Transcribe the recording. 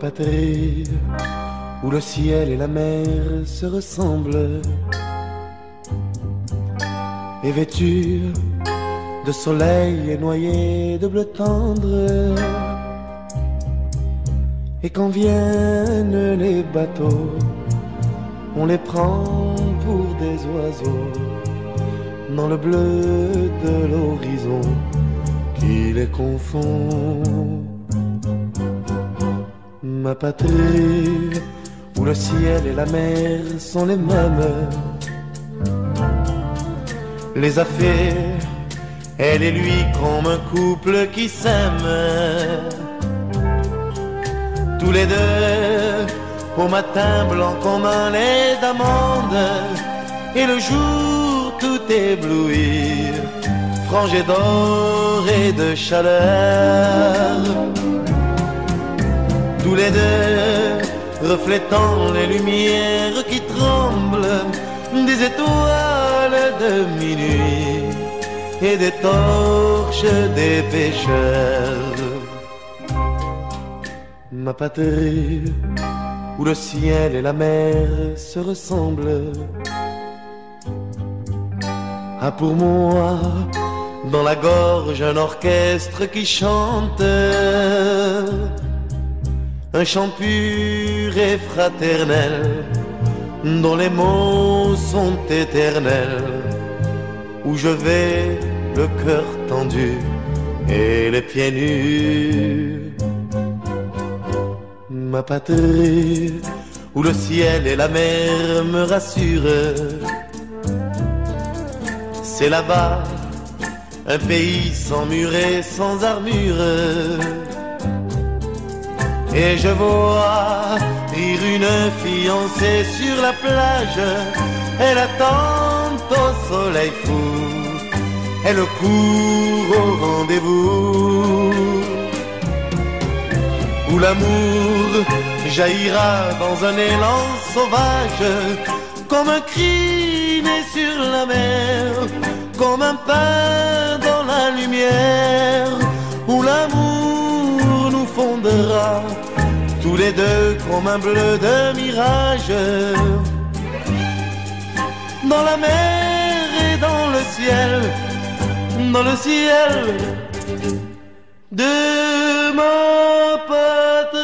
patrie, où le ciel et la mer se ressemblent, est vêtue de soleil et noyée de bleu tendre. Et quand viennent les bateaux, on les prend pour des oiseaux dans le bleu de l'horizon qui les confond. Ma patrie, où le ciel et la mer sont les mêmes, les a fait, elle et lui, comme un couple qui s'aime. Tous les deux, au matin blanc comme un lait d'amande, et le jour tout ébloui, frangé d'or et de chaleur. Tous les deux, reflétant les lumières qui tremblent des étoiles de minuit et des torches des pêcheurs. Ma patrie, où le ciel et la mer se ressemblent, a pour moi dans la gorge un orchestre qui chante, un chant pur et fraternel dont les mots sont éternels, où je vais le cœur tendu et les pieds nus. Ma patrie, où le ciel et la mer me rassurent, c'est là-bas un pays sans mur et sans armure. Et je vois rire une fiancée sur la plage, elle attend au soleil fou, elle court au rendez-vous, où l'amour jaillira dans un élan sauvage, comme un cri né sur la mer, comme un pain dans la lumière, où l'amour nous fondera tous les deux comme un bleu de mirage, dans la mer et dans le ciel de ma patrie.